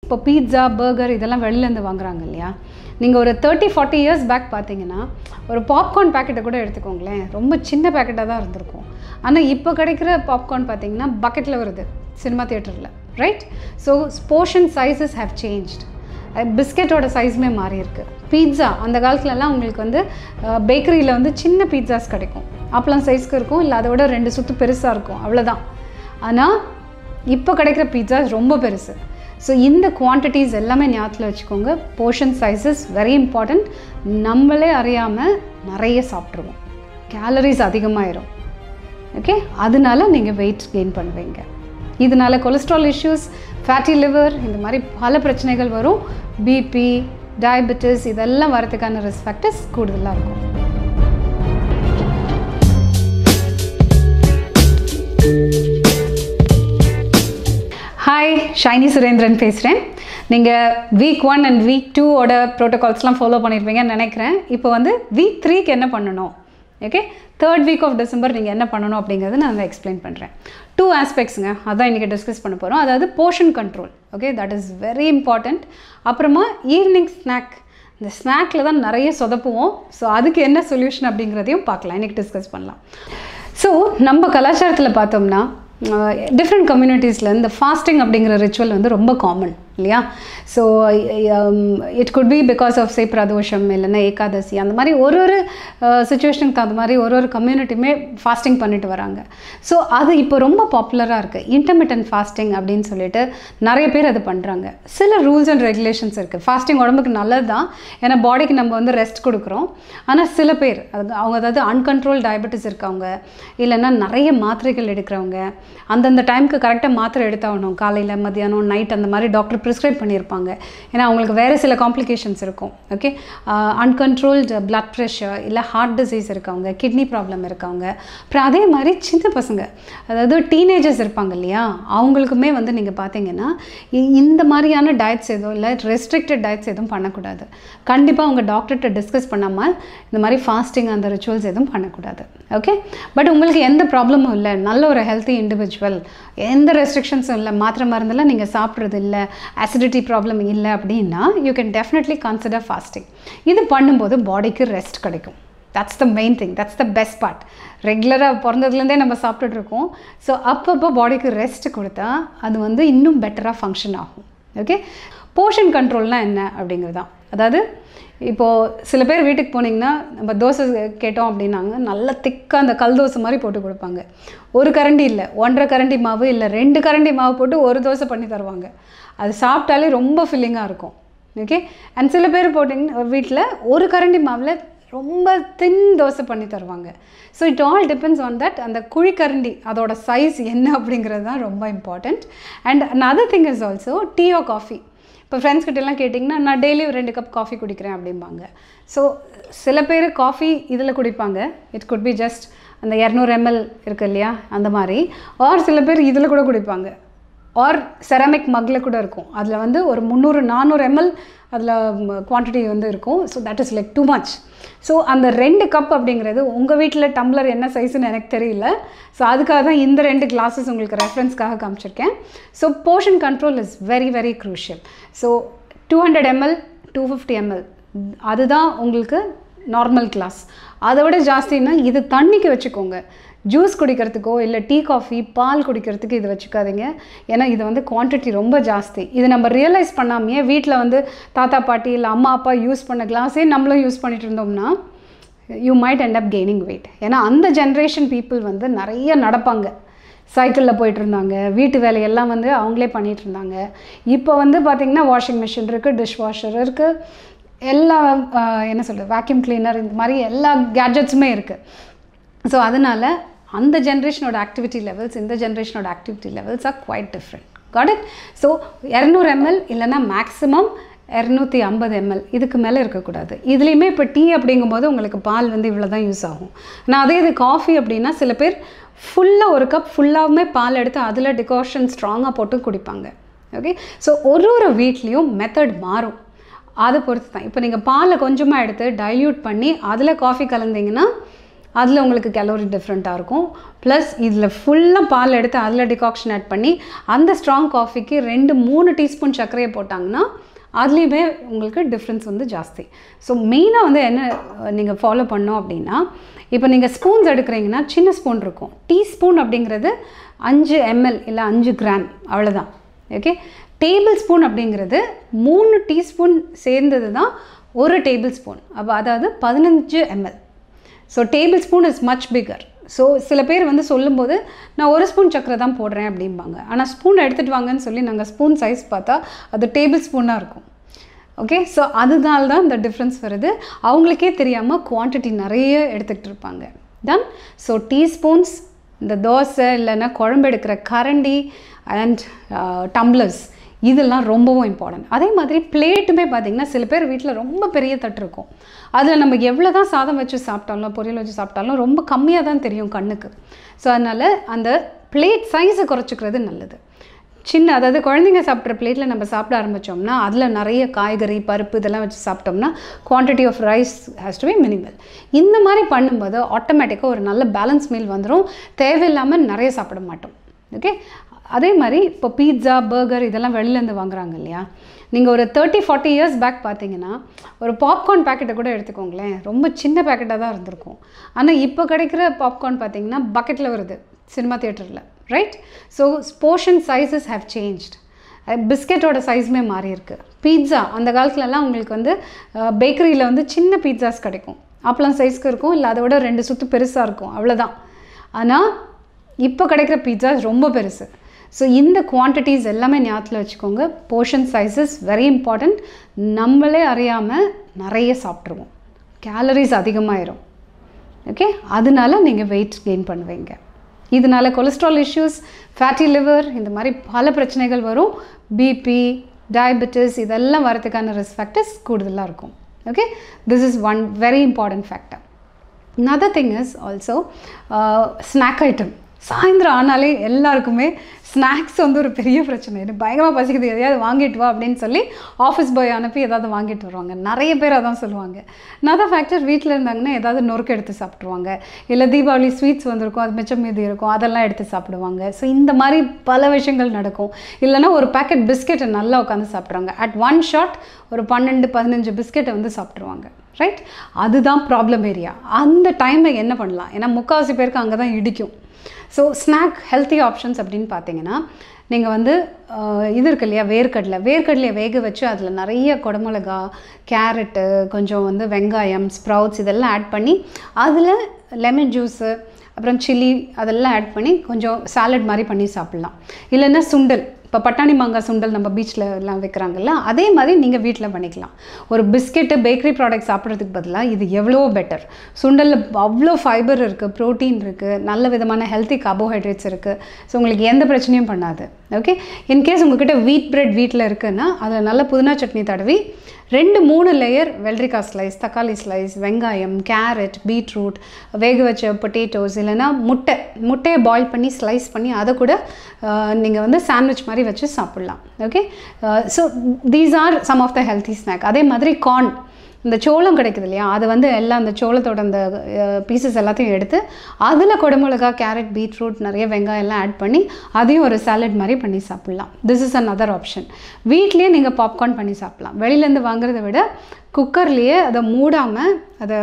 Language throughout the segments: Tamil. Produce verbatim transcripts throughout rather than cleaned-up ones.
இப்போ பீட்சா பர்கர் இதெல்லாம் வெளிலேருந்து வாங்குறாங்க இல்லையா, நீங்கள் ஒரு தேர்ட்டி ஃபார்ட்டி இயர்ஸ் பேக் பார்த்தீங்கன்னா ஒரு பாப்கார்ன் பேக்கெட்டை கூட எடுத்துக்கோங்களேன், ரொம்ப சின்ன பேக்கெட்டாக தான் இருந்திருக்கும். ஆனால் இப்போ கிடைக்கிற பாப்கார்ன் பார்த்தீங்கன்னா பக்கெட்டில் வருது சினிமா தியேட்டரில், right? So portion sizes have changed. பிஸ்கெட்டோட சைஸுமே மாறி இருக்குது. பீட்சா அந்த காலத்துலலாம் உங்களுக்கு வந்து பேக்கரியில் வந்து சின்ன பீட்சாஸ் கிடைக்கும், அப்பளம் சைஸ்க்கு இருக்கும், இல்லை அதை விட ரெண்டு சுற்று பெருசாக இருக்கும், அவ்வளோதான். ஆனால் இப்போ கிடைக்கிற பீட்சாஸ் ரொம்ப பெருசு. ஸோ இந்த குவான்டிட்டிஸ் எல்லாமே ஞாபகத்தில் வச்சுக்கோங்க. Portion sizes very important. நம்மளே அறியாமல் நிறைய சாப்பிட்ருவோம், கேலரிஸ் அதிகமாகிடும். ஓகே, அதனால நீங்கள் வெயிட் கெயின் பண்ணுவீங்க. இதனால் கொலஸ்ட்ரால் இஷ்யூஸ், ஃபேட்டி லிவர், இந்த மாதிரி பல பிரச்சனைகள் வரும். பிபி, டயபெட்டிஸ் இதெல்லாம் வரதுக்கான ரிஸ்க் ஃபேக்டர்ஸ் கூடுதலாக இருக்கும். ஹாய், ஷைனி சுரேந்திரன் பேசுகிறேன். நீங்கள் வீக் ஒன் அண்ட் வீக் டூவோட ப்ரோட்டோகால்ஸ்லாம் ஃபாலோ பண்ணியிருப்பீங்கன்னு நினைக்கிறேன். இப்போ வந்து வீக் த்ரீக்கு என்ன பண்ணணும், okay, third week of December நீங்கள் என்ன பண்ணணும் அப்படிங்கிறது நான் எக்ஸ்பிளைன் பண்ணுறேன். டூ ஆஸ்பெக்ட்ஸுங்க, அதான் இன்றைக்கி டிஸ்கஸ் பண்ண போகிறோம். அதாவது portion control, okay, that is very important. அப்புறமா ஈவினிங் ஸ்நாக், இந்த ஸ்நாக்கில் தான் நிறைய சொதப்புவோம். ஸோ அதுக்கு என்ன சொல்யூஷன் அப்படிங்கிறதையும் பார்க்கலாம், இன்றைக்கி டிஸ்கஸ் பண்ணலாம். ஸோ நம்ம கலாச்சாரத்தில் பார்த்தோம்னா டிஃப்ரெண்ட் கம்யூனிட்டிஸில் இந்த ஃபாஸ்டிங் அப்படிங்கிற ரிச்சுவல் வந்து ரொம்ப காமன் இல்லையா. So it could be because of say Pradosham இல்லைன்னா ஏகாதசி, அந்த மாதிரி ஒரு ஒரு சுச்சுவேஷனுக்கு தகுந்த மாதிரி ஒரு ஒரு கம்யூனிட்டியுமே ஃபாஸ்டிங் பண்ணிட்டு வராங்க. ஸோ அது இப்போ ரொம்ப பாப்புலராக இருக்குது. இன்டர்மிட்டன்ட் ஃபாஸ்டிங் அப்படின்னு சொல்லிட்டு நிறைய பேர் அது பண்ணுறாங்க. சில ரூல்ஸ் அண்ட் ரெகுலேஷன்ஸ் இருக்குது. ஃபாஸ்டிங் உடம்புக்கு நல்லது தான், ஏன்னா பாடிக்கு நம்ம வந்து ரெஸ்ட் கொடுக்குறோம். ஆனால் சில பேர் அது அவங்க அதாவது அன்கண்ட்ரோல் டயபெட்டிஸ் இருக்கவங்க, இல்லைன்னா நிறைய மாத்திரைகள் எடுக்கிறவங்க, அந்தந்த டைமுக்கு கரெக்டாக மாத்திரை எடுத்தாகணும், காலையில் மத்தியானம் நைட் அந்த மாதிரி டாக்டர் ப்ரிஸ்கிரைப் பண்ணியிருப்பாங்க. ஏன்னா அவங்களுக்கு வேறு சில காம்ப்ளிகேஷன்ஸ் இருக்கும். ஓகே, அன்கண்ட்ரோல்டு பிளட் ப்ரெஷர் இல்லை ஹார்ட் டிசீஸ் இருக்கவங்க, கிட்னி ப்ராப்ளம் இருக்கவங்க, அப்புறம் அதே மாதிரி சின்ன பசங்க, அதாவது டீனேஜர்ஸ் இருப்பாங்க இல்லையா, அவங்களுக்குமே வந்து நீங்கள் பார்த்தீங்கன்னா இந்த மாதிரியான டயட்ஸ் எதுவும் இல்லை, ரெஸ்ட்ரிக்டட் டயட்ஸ் எதுவும் பண்ணக்கூடாது. கண்டிப்பாக உங்கள் டாக்டர்கிட்ட டிஸ்கஸ் பண்ணாமல் இந்த மாதிரி ஃபாஸ்டிங் அந்த ரிச்சுவல்ஸ் எதுவும் பண்ணக்கூடாது. ஓகே, பட் உங்களுக்கு எந்த ப்ராப்ளமும் இல்லை, நல்ல ஒரு ஹெல்த்தி இண்டிவிஜுவல், எந்த ரெஸ்ட்ரிக்ஷன்ஸும் இல்லை, மாத்திரை மருந்தெல்லாம் நீங்கள் சாப்பிட்றது இல்லை, அசிடிட்டி ப்ராப்ளம் இல்லை அப்படின்னா you can definitely consider fasting. இது பண்ணும்போது பாடிக்கு ரெஸ்ட் கிடைக்கும். That's the main thing, that's the best part. ரெகுலராக பிறந்ததுலேருந்தே நம்ம சாப்பிட்டுட்ருக்கோம். ஸோ அப்பப்போ பாடிக்கு ரெஸ்ட் கொடுத்தா அது வந்து இன்னும் பெட்டராக ஃபங்க்ஷன் ஆகும். ஓகே, போர்ஷன் கண்ட்ரோல்னால் என்ன அப்படிங்கிறது தான். அதாவது இப்போது சில பேர் வீட்டுக்கு போனீங்கன்னா நம்ம தோசை கேட்டோம் அப்படின்னாங்க, நல்லா திக்காக அந்த கல் தோசை மாதிரி போட்டு கொடுப்பாங்க. ஒரு கரண்டி இல்லை, ஒன்றரை கரண்டி மாவு இல்லை ரெண்டு கரண்டி மாவு போட்டு ஒரு தோசை பண்ணி தருவாங்க. அது சாப்பிட்டாலே ரொம்ப ஃபில்லிங்காக இருக்கும். ஓகே, அண்ட் சில பேர் போட்டிங்கன்னா வீட்டில் ஒரு கரண்டி மாவில் ரொம்ப தின் தோசை பண்ணி தருவாங்க. So it all depends on that, அந்த குழிக்கரண்டி அதோட சைஸ் என்ன அப்படிங்கிறது தான் ரொம்ப important. And another thing is also tea or coffee. இப்போ ஃப்ரெண்ட்ஸ் கிட்டலாம் கேட்டிங்கன்னா நான் டெய்லி ஒரு ரெண்டு கப் காஃபி குடிக்கிறேன் அப்படிம்பாங்க. ஸோ சில பேர் காஃபி இதில் குடிப்பாங்க, இட் குட் பி ஜஸ்ட் அந்த இரநூறு எம்எல் இருக்குது இல்லையா அந்த மாதிரி. ஆர் சில பேர் இதில் கூட குடிப்பாங்க, ஆர் செராமிக் மக்கில் கூட இருக்கும். அதில் வந்து ஒரு முந்நூறு நானூறு எம்எல் அதில் குவான்டிட்டி வந்து இருக்கும். So that is like too much. ஸோ அந்த ரெண்டு கப் அப்படிங்கிறது உங்கள் வீட்டில் டம்ளர் என்ன சைஸுன்னு எனக்கு தெரியல. ஸோ அதுக்காக தான் இந்த ரெண்டு கிளாஸஸ் உங்களுக்கு ரெஃபரன்ஸ்க்காக காமிச்சிருக்கேன். So portion control is very very crucial. So two hundred ML two fifty ML அதுதான் உங்களுக்கு நார்மல் கிளாஸ். அதை விட ஜாஸ்தின்னா இது தண்ணிக்கு வச்சுக்கோங்க. ஜூஸ் குடிக்கிறதுக்கோ இல்லை டீ காஃபி பால் குடிக்கிறதுக்கு இது வச்சுக்காதீங்க. ஏன்னா இது வந்து குவான்டிட்டி ரொம்ப ஜாஸ்தி. இது நம்ம ரியலைஸ் பண்ணாமையே வீட்டில் வந்து தாத்தா பாட்டி இல்லை அம்மா அப்பா யூஸ் பண்ண கிளாஸே நம்மளும் யூஸ் பண்ணிட்டு இருந்தோம்னா you might end up gaining weight. ஏன்னா அந்த ஜென்ரேஷன் பீப்புள் வந்து நிறைய நடப்பாங்க, சைக்கிளில் போயிட்டு இருந்தாங்க, வீட்டு வேலையெல்லாம் வந்து அவங்களே பண்ணிகிட்டு இருந்தாங்க. இப்போ வந்து பார்த்திங்கன்னா வாஷிங் மிஷின் இருக்குது, டிஷ் வாஷர் இருக்குது, எல்லா என்ன சொல்கிறது வேக்யூம் கிளீனர், இந்த மாதிரி எல்லா கேட்ஜெட்ஸுமே இருக்குது. ஸோ அதனால் அந்த ஜென்ரேஷனோட ஆக்டிவிட்டி லெவல்ஸ் இந்த ஜென்ரேஷனோட activity levels are quite different. Got it? So இரநூறு எம்எல் இல்லைன்னா மேக்ஸிமம் இரநூத்தி ஐம்பது எம்எல், இதுக்கு மேலே இருக்கக்கூடாது. இதுலேயுமே இப்போ டீ அப்படிங்கும்போது உங்களுக்கு பால் வந்து இவ்வளோ தான் யூஸ் ஆகும். நான் அதே இது காஃபி அப்படின்னா சில பேர் ஃபுல்லாக ஒரு கப் ஃபுல்லாகவுமே பால் எடுத்து அதில் டிகாஷன் ஸ்ட்ராங்காக போட்டு குடிப்பாங்க. ஓகே, ஸோ ஒரு ஒரு வீட்லேயும் மெத்தட் மாறும், அதை பொறுத்து தான். இப்போ நீங்கள் பாலை கொஞ்சமாக எடுத்து டைல்யூட் பண்ணி அதில் காஃபி கலந்தீங்கன்னா அதில் உங்களுக்கு கேலோரி டிஃப்ரெண்ட்டாக இருக்கும். ப்ளஸ் இதில் ஃபுல்லாக பால் எடுத்து அதில் டிகாக்ஷன் ஆட் பண்ணி அந்த ஸ்ட்ராங் காஃபிக்கு ரெண்டு மூணு டீஸ்பூன் சர்க்கரையை போட்டாங்கன்னா அதுலேயுமே உங்களுக்கு டிஃப்ரென்ஸ் வந்து ஜாஸ்தி. ஸோ மெயினாக வந்து என்ன நீங்கள் ஃபாலோ பண்ணோம் அப்படின்னா, இப்போ நீங்கள் ஸ்பூன்ஸ் எடுக்கிறீங்கன்னா சின்ன ஸ்பூன் இருக்கும். டீஸ்பூன் அப்படிங்கிறது அஞ்சு எம்எல் இல்லை அஞ்சு கிராம் அவ்வளோதான். ஓகே, டேபிள் ஸ்பூன் அப்படிங்கிறது மூணு டீஸ்பூன் சேர்ந்தது தான் ஒரு டேபிள் ஸ்பூன். அப்போ அதாவது பதினஞ்சு ML. So tablespoon is much bigger. So சில பேர் வந்து சொல்லும்போது நான் ஒரு ஸ்பூன் சக்கரை தான் போடுறேன் அப்படிம்பாங்க. ஆனால் ஸ்பூன் எடுத்துகிட்டு வாங்கன்னு சொல்லி நாங்கள் ஸ்பூன் சைஸ் பார்த்தா அது டேபிள் ஸ்பூனாக இருக்கும். ஓகே, ஸோ அதனால தான் இந்த டிஃப்ரென்ஸ் வருது. அவங்களுக்கே தெரியாமல் குவான்டிட்டி நிறைய எடுத்துகிட்டு இருப்பாங்க. டன். ஸோ டீஸ்பூன்ஸ், இந்த தோசை இல்லைன்னா குழம்பு எடுக்கிற கரண்டி அண்ட் டம்ளர்ஸ் இதெல்லாம் ரொம்பவும் இம்பார்ட்டன்ட். அதே மாதிரி பிளேட்டுமே பார்த்திங்கன்னா சில பேர் வீட்டில் ரொம்ப பெரிய தட்டு இருக்கும். அதில் நம்ம எவ்வளோ தான் சாதம் வச்சு சாப்பிட்டாலும் பொரியல் வச்சு சாப்பிட்டாலும் ரொம்ப கம்மியாக தான் தெரியும் கண்ணுக்கு. ஸோ அதனால் அந்த பிளேட் சைஸை குறைச்சிக்கிறது நல்லது. சின்ன, அதாவது குழந்தைங்க சாப்பிட்ற பிளேட்டில் நம்ம சாப்பிட ஆரம்பித்தோம்னா அதில் நிறைய காய்கறி பருப்பு இதெல்லாம் வச்சு சாப்பிட்டோம்னா quantity of rice has to be minimal. இந்த மாதிரி பண்ணும்போது ஆட்டோமேட்டிக்காக ஒரு நல்ல பேலன்ஸ் மீல் வந்துடும். தேவையில்லாமல் நிறைய சாப்பிட மாட்டோம். ஓகே, அதே மாதிரி இப்போ பீட்சா பர்கர் இதெல்லாம் வெளிலேருந்து வாங்குறாங்க இல்லையா. நீங்கள் ஒரு தேர்ட்டி ஃபார்ட்டி இயர்ஸ் பேக் பார்த்தீங்கன்னா ஒரு பாப்கார்ன் பேக்கெட்டை கூட எடுத்துக்கோங்களேன், ரொம்ப சின்ன பேக்கெட்டாக தான் இருந்திருக்கும். ஆனால் இப்போ கிடைக்கிற பாப்கார்ன் பார்த்தீங்கன்னா பக்கெட்டில் வருது சினிமா தியேட்டரில், right? So portion sizes have changed. பிஸ்கெட்டோட சைஸுமே மாறி இருக்குது. பீட்சா அந்த காலத்துலலாம் உங்களுக்கு வந்து பேக்கரியில் வந்து சின்ன பீட்சாஸ் கிடைக்கும், அப்பளம் சைஸ்க்கு இருக்கும், இல்லை அதை விட ரெண்டு சுற்று பெருசாக இருக்கும், அவ்வளோதான். ஆனால் இப்போ கிடைக்கிற பீட்சாஸ் ரொம்ப பெருசு. ஸோ இந்த குவான்டிட்டிஸ் எல்லாமே ஞாபகத்தில் வச்சுக்கோங்க. Portion sizes very important. நம்மளே அறியாமல் நிறைய சாப்பிட்ருவோம், கேலரிஸ் அதிகமாகிடும். ஓகே, அதனால நீங்கள் வெயிட் கெயின் பண்ணுவீங்க. இதனால் கொலஸ்ட்ரால் இஷ்யூஸ், ஃபேட்டி லிவர், இந்த மாதிரி பல பிரச்சனைகள் வரும். பிபி, டயபெட்டிஸ் இதெல்லாம் வரதுக்கான ரிஸ்க் ஃபேக்டர்ஸ் கூடுதலாக இருக்கும். Okay, this is one very important factor. another thing is also uh, snack item. சாயந்தரம் ஆனாலே எல்லாருக்குமே ஸ்நாக்ஸ் வந்து ஒரு பெரிய பிரச்சனை. எனக்கு பயங்கரமாக பசிக்குது, எதையாவது வாங்கிட்டு வா அப்படின்னு சொல்லி ஆஃபீஸ் பாய் அனுப்பி ஏதாவது வாங்கிட்டு வருவாங்க. நிறைய பேர் அதான் சொல்லுவாங்க. another ஃபேக்டர், வீட்டில் இருந்தாங்கன்னா ஏதாவது நொறுக்கு எடுத்து சாப்பிட்ருவாங்க, இல்லை தீபாவளி ஸ்வீட்ஸ் வந்திருக்கும் அது மிச்சம் மீதி இருக்கும் அதெல்லாம் எடுத்து சாப்பிடுவாங்க. ஸோ இந்த மாதிரி பல விஷயங்கள் நடக்கும். இல்லைனா ஒரு பேக்கெட் பிஸ்கெட்டை நல்லா உட்காந்து சாப்பிட்றாங்க. அட் ஒன் ஷாட் ஒரு பன்னெண்டு பதினஞ்சு பிஸ்கெட்டை வந்து சாப்பிட்ருவாங்க, ரைட்? அதுதான் ப்ராப்ளம் ஏரியா. அந்த டைமில் என்ன பண்ணலாம்? ஏன்னா முக்கால்வாசி பேருக்கு அங்கே தான் இடிக்கும். ஸோ ஸ்நாக் ஹெல்த்தி ஆப்ஷன்ஸ் அப்படின்னு பார்த்தீங்கன்னா, நீங்கள் வந்து இது இருக்கு இல்லையா, வேர்க்கடலை வேர்க்கடலையை வேக வச்சு அதில் நிறைய குடமிளகா, கேரட்டு, கொஞ்சம் வந்து வெங்காயம், ஸ்ப்ரவுட்ஸ் இதெல்லாம் ஆட் பண்ணி அதில் லெமன் ஜூஸு அப்புறம் சில்லி அதெல்லாம் ஆட் பண்ணி கொஞ்சம் சாலட் மாதிரி பண்ணி சாப்பிட்லாம். இல்லைன்னா சுண்டல், இப்போ பட்டாணி மாங்காய் சுண்டல் நம்ம பீச்சில் எல்லாம் வைக்கிறாங்கல்ல, அதே மாதிரி நீங்கள் வீட்டில் பண்ணிக்கலாம். ஒரு பிஸ்கெட்டு பேக்கரி ப்ராடக்ட் சாப்பிட்றதுக்கு பதிலாக இது எவ்வளோ பெட்டர். சுண்டலில் அவ்வளோ ஃபைபர் இருக்குது, ப்ரோட்டீன் இருக்குது, நல்ல விதமான ஹெல்த்தி கார்போஹைட்ரேட்ஸ் இருக்குது. ஸோ உங்களுக்கு எந்த பிரச்சனையும் பண்ணாது. ஓகே, இன்கேஸ் உங்கள்கிட்ட வீட் பிரெட் வீட்டில் இருக்குன்னா அதில் நல்ல புதினா சட்னி தடவி ரெண்டு மூணு லேயர் வெள்ளரிக்காய் ஸ்லைஸ், தக்காளி ஸ்லைஸ், வெங்காயம், கேரட், பீட்ரூட், வேக வச்ச பொட்டேட்டோஸ், இல்லைனா முட்டை முட்டையை பாயில் பண்ணி ஸ்லைஸ் பண்ணி அதை கூட நீங்கள் வந்து சாண்ட்விச் மாதிரி வச்சு சாப்பிட்லாம். Okay, so these are some of the healthy snack. அதே மாதிரி கார்ன், இந்த சோளம் கிடைக்குது இல்லையா, அது வந்து எல்லாம் அந்த சோளத்தோட அந்த பீசஸ் எல்லாத்தையும் எடுத்து அதில் குடமிளகா, கேரட், பீட்ரூட், நிறைய வெங்காயம் எல்லாம் ஆட் பண்ணி அதையும் ஒரு சாலட் மாதிரி பண்ணி சாப்பிட்லாம். This is another option. வீட்லேயே நீங்கள் பாப்கார்ன் பண்ணி சாப்பிட்லாம். வெளியிலேருந்து வாங்குறத விட குக்கர்லேயே அதை மூடாமல் அதை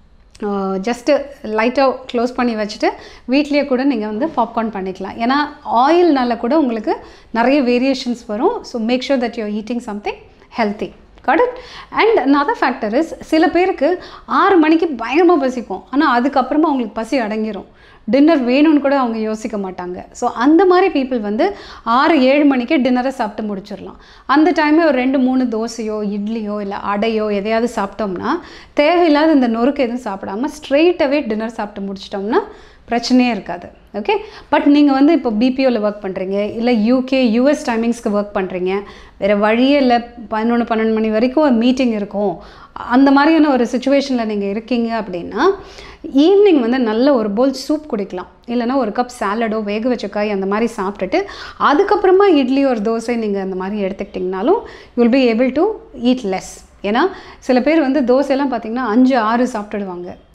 ஜஸ்ட்டு லைட்டாக க்ளோஸ் பண்ணி வச்சுட்டு வீட்லேயே கூட நீங்கள் வந்து பாப்கார்ன் பண்ணிக்கலாம். ஏன்னா ஆயில்னால கூட உங்களுக்கு நிறைய வேரியேஷன்ஸ் வரும். So make sure that you are eating something healthy. Got it? And another factor is, சில பேருக்கு ஆறு மணிக்கு பயங்கரமாக பசிக்கும், ஆனால் அதுக்கப்புறமா அவங்களுக்கு பசி அடங்கிடும், டின்னர் வேணும்னு கூட அவங்க யோசிக்க மாட்டாங்க. ஸோ அந்த மாதிரி பீப்புள் வந்து ஆறு ஏழு மணிக்கே டின்னரை சாப்பிட்டு முடிச்சிடலாம். அந்த டைமே ஒரு ரெண்டு மூணு தோசையோ இட்லியோ இல்லை அடையோ எதையாவது சாப்பிட்டோம்னா தேவையில்லாத இந்த நொறுக்கு எதுவும் சாப்பிடாமல் ஸ்ட்ரெயிட்டாகவே டின்னர் சாப்பிட்டு முடிச்சிட்டோம்னா பிரச்சனையே இருக்காது. ஓகே, பட் நீங்கள் வந்து இப்போ பிபிஓவில் ஒர்க் பண்ணுறீங்க, இல்லை யூகே யூஎஸ் டைமிங்ஸ்க்கு ஒர்க் பண்ணுறீங்க, வேறு வழியே இல்லை, பதினொன்று பன்னெண்டு மணி வரைக்கும் மீட்டிங் இருக்கும், அந்த மாதிரியான ஒரு சுச்சுவேஷனில் நீங்கள் இருக்கீங்க அப்படின்னா ஈவினிங் வந்து நல்ல ஒரு போல் சூப் குடிக்கலாம். இல்லைனா ஒரு கப் சாலடோ வேக வச்ச காய் அந்த மாதிரி சாப்பிட்டுட்டு அதுக்கப்புறமா இட்லி ஒரு தோசை நீங்கள் அந்த மாதிரி எடுத்துக்கிட்டிங்கனாலும் you will be able to eat less. ஏன்னா சில பேர் வந்து தோசையெல்லாம் பார்த்திங்கன்னா அஞ்சு ஆறு சாப்பிட்டுடுவாங்க.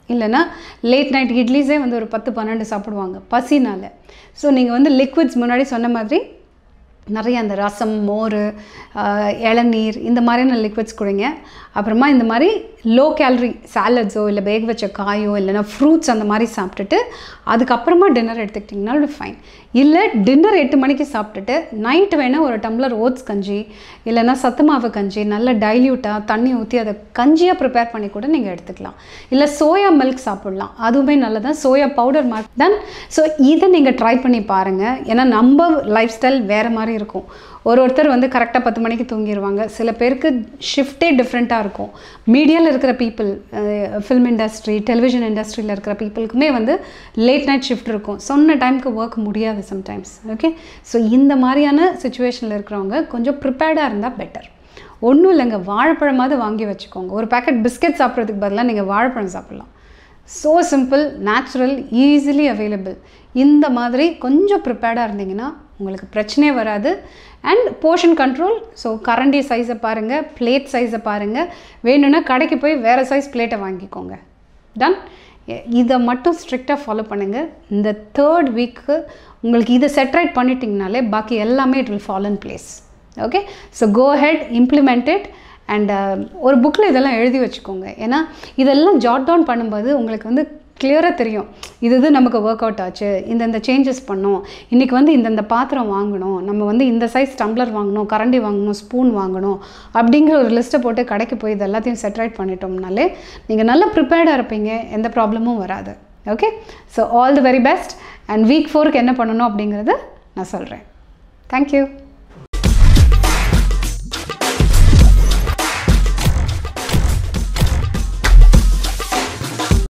இல்லைனா லேட் நைட் இட்லிஸே வந்து ஒரு பத்து பன்னெண்டு சாப்பிடுவாங்க பசினால். ஸோ நீங்கள் வந்து லிக்விட்ஸ் முன்னாடி சொன்ன மாதிரி நிறைய அந்த ரசம், மோர், இளநீர் இந்த மாதிரியான லிக்விட்ஸ் கொடுங்க. அப்புறமா இந்த மாதிரி லோ கேலரி சாலட்ஸோ இல்லை வேக வச்ச காயோ இல்லைனா ஃப்ரூட்ஸ் அந்த மாதிரி சாப்பிட்டுட்டு அதுக்கப்புறமா டின்னர் எடுத்துக்கிட்டிங்கனாலும் ஃபைன். இல்லை டின்னர் எட்டு மணிக்கு சாப்பிட்டுட்டு நைட்டு வேணால் ஒரு டம்ளர் ஓட்ஸ் கஞ்சி இல்லைனா சத்து மாவு கஞ்சி நல்லா டைல்யூட்டாக தண்ணி ஊற்றி அதை கஞ்சியாக ப்ரிப்பேர் பண்ணி கூட நீங்கள் எடுத்துக்கலாம். இல்லை சோயா மில்க் சாப்பிட்லாம், அதுவுமே நல்லதான். சோயா பவுடர் மாதிரி தான். ஸோ இதை நீங்கள் ட்ரை பண்ணி பாருங்கள். ஏன்னா நம்ம லைஃப் ஸ்டைல் வேறு மாதிரி இருக்கும். ஒரு ஒருத்தர் வந்து கரெக்டாக பத்து மணிக்கு தூங்கிடுவாங்க. சில பேருக்கு ஷிஃப்ட்டே டிஃப்ரெண்ட்டாக இருக்கும். மீடியாவில் இருக்கிற பீப்புள், ஃபில்ம் இண்டஸ்ட்ரி, டெலிவிஷன் இண்டஸ்ட்ரியில் இருக்கிற பீப்புளுக்குமே வந்து லேட் நைட் ஷிஃப்ட் இருக்கும். சொன்ன டைமுக்கு ஒர்க் முடியாது சம்டைம்ஸ். ஓகே, ஸோ இந்த மாதிரியான சுச்சுவேஷனில் இருக்கிறவங்க கொஞ்சம் ப்ரிப்பேர்டாக இருந்தால் பெட்டர். ஒன்றும் இல்லைங்க, வாழைப்பழமாவது வாங்கி வச்சுக்கோங்க. ஒரு பேக்கெட் பிஸ்கெட் சாப்பிட்றதுக்கு பதிலாக நீங்கள் வாழைப்பழம் சாப்பிட்லாம். So simple, natural, easily available. இந்த மாதிரி கொஞ்சம் ப்ரிப்பேர்டாக இருந்தீங்கன்னா உங்களுக்கு பிரச்சனையே வராது. And portion control. ஸோ கரண்டி சைஸை பாருங்கள், பிளேட் சைஸை பாருங்கள். வேணும்னா கடைக்கு போய் வேறு சைஸ் பிளேட்டை வாங்கிக்கோங்க. டன். இதை மட்டும் ஸ்ட்ரிக்டாக ஃபாலோ பண்ணுங்கள். இந்த தேர்ட் வீக்கு உங்களுக்கு இதை செட்ரைட் பண்ணிட்டீங்கனாலே பாக்கி எல்லாமே it will follow in place. Okay, so go ahead, implement it. And ஒரு புக்கில் இதெல்லாம் எழுதி வச்சுக்கோங்க. ஏன்னா இதெல்லாம் ஜாட் டவுன் பண்ணும்போது உங்களுக்கு வந்து கிளியராக தெரியும், இது இது நமக்கு ஒர்க் அவுட் ஆச்சு, இந்தந்த சேஞ்சஸ் பண்ணோம், இன்றைக்கி வந்து இந்தந்த பாத்திரம் வாங்கணும், நம்ம வந்து இந்த சைஸ் டம்ளர் வாங்கணும், கரண்டி வாங்கணும், ஸ்பூன் வாங்கணும் அப்படிங்கிற ஒரு லிஸ்ட்டை போட்டு கடைக்கு போய் இது எல்லாத்தையும் செட்ரைட் பண்ணிட்டோம்னாலே நீங்கள் நல்லா ப்ரிப்பேர்டாக இருப்பீங்க, எந்த ப்ராப்ளமும் வராது. Okay, so all the very best. And week ஃபோருக்கு என்ன பண்ணணும் அப்படிங்கிறத நான் சொல்கிறேன். தேங்க்யூ.